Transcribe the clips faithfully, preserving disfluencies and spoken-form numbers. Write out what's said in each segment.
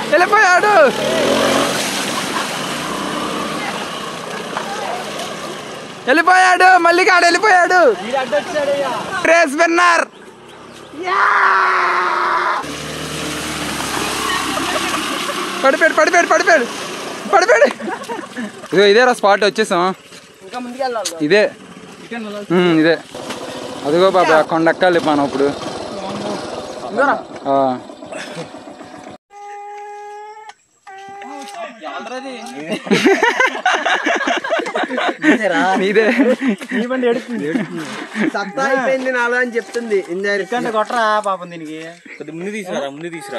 వెళ్ళిపోయాడు వెళ్ళిపోయాడు మళ్ళీ కాడు వెళ్ళిపోయాడు రేస్ విన్నర్ పడిపోయాడు పడిపోయాడు పడిపోయాడు పడిపోయాడు ఇదే ఇదేరా స్పాట్ వచ్చేసాం ఇదే ఇదే అదిగో బాబా కొండ ఎక్కాలి మనం ఇప్పుడు నీదే సత్తా అయిపోయింది నాలో అని చెప్తుంది ఇంకంటే కొట్టరా పాపం దీనికి కొద్ది ముందు తీసుకురా ముందు తీసుకురా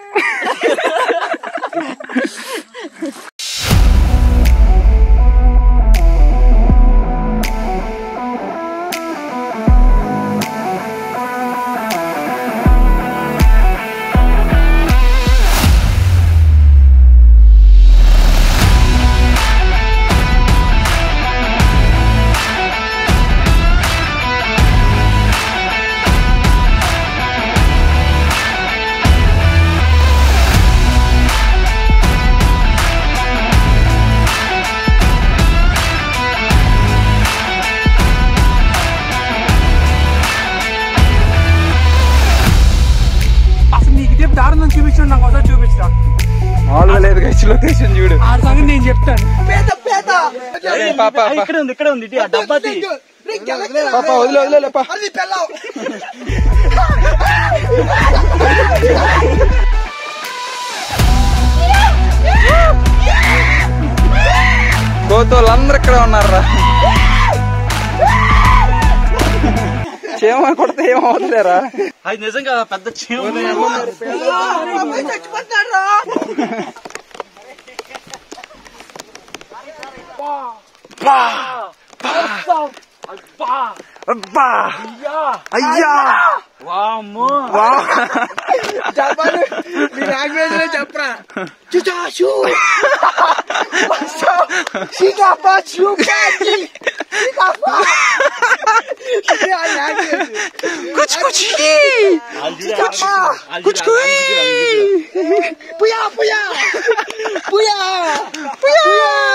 చూపించు నాకు ఒకసారి చూపిస్తా మామూలుగా లేదు లొకేషన్ చూడు ఆ సంగతి నేను చెప్తాను ఇక్కడ ఉంది ఇక్కడ ఉంది డబ్బాది పాప వదిలే వదిలే కోతోళ్ళందరూ ఇక్కడ ఉన్నారా చీమ కొడితే ఏమవుతుందేరా అది నిజం కదా పెద్ద చీమ అయ్యా లాంగ్వేజ్ లో చెప్పరా कुछ कुछ कुछ पुया पुया पुया पुया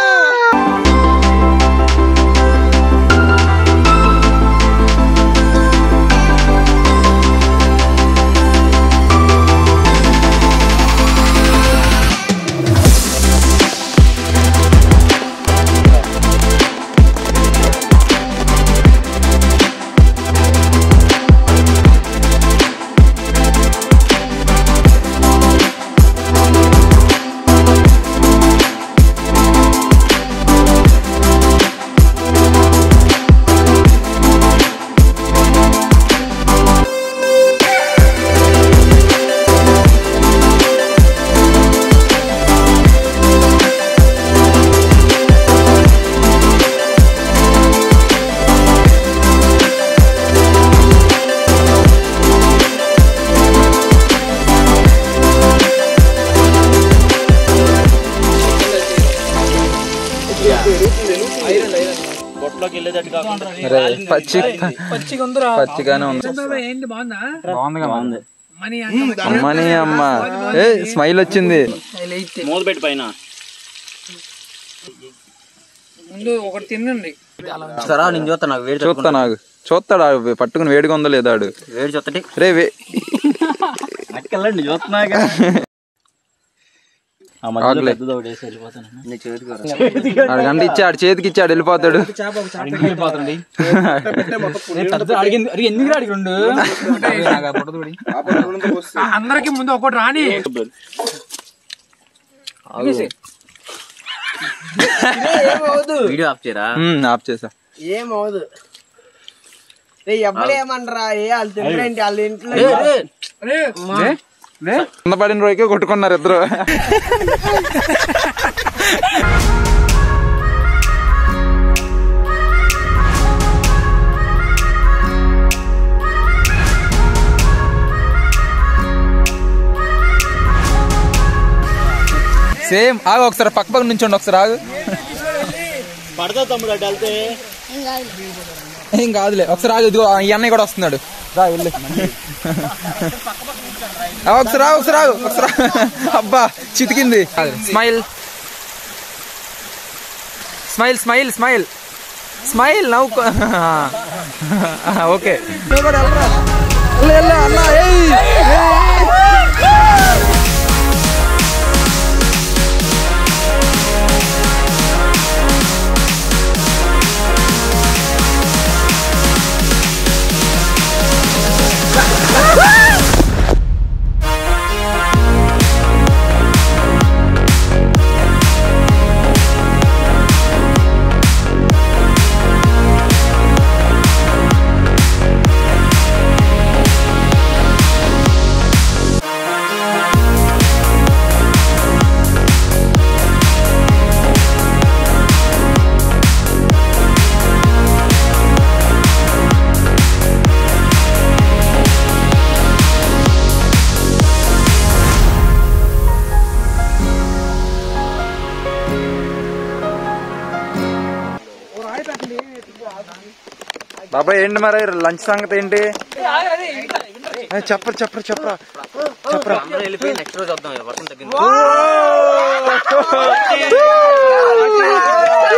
పచ్చి పచ్చిగానే ఉంది అమ్మని అమ్మ ఏ స్మైల్ వచ్చింది మూత పెట్టి పైన ఒకటి తినండి సరా నేను చూస్తా నాకు వేడి చూస్తా నాకు చూస్తాడు పట్టుకుని వేడిగా ఉందో లేదాడు వేడి చూస్తా రే వే అట్టుకెళ్ళండి చూస్తున్నా గంట ఇచ్చాడు చేతికి ఇచ్చాడు వెళ్ళిపోతాడు అందరికి ముందు ఒకటి రాని వీడియో ఆఫ్ చేయరా ఆఫ్ చేసా ఏమవుదు ఎవరు ఏమనరా ఏ వాళ్ళు తింటారేంటి వాళ్ళ ఇంట్లో కింద పడిన రోజుకే కొట్టుకున్నారు ఇద్దరు సేమ్ ఆగు ఒకసారి పక్క పక్క నుంచి ఒకసారి ఆగు పడతా తమ్ముడు అటు వెళ్తే ఏం కాదులే ఒకసారి రాదు. ఇదిగో ఈ అన్నయ్య కూడా వస్తున్నాడు. రా వెళ్ళి ఒకసారి రా ఒకసారి రాగు ఒకసారి. అబ్బా చితికింది. Smile smile smile smile smile నవ్వు. ఓకే అన్నా. బాబాయ్ ఏంటి మరి లంచ్ సంగతి ఏంటి? చెప్పరు చెప్పరు చెప్పరా చెప్పరా. వెళ్ళిపోయి నెక్స్ట్ రోజు వద్దాం వర్షం తగ్గింది.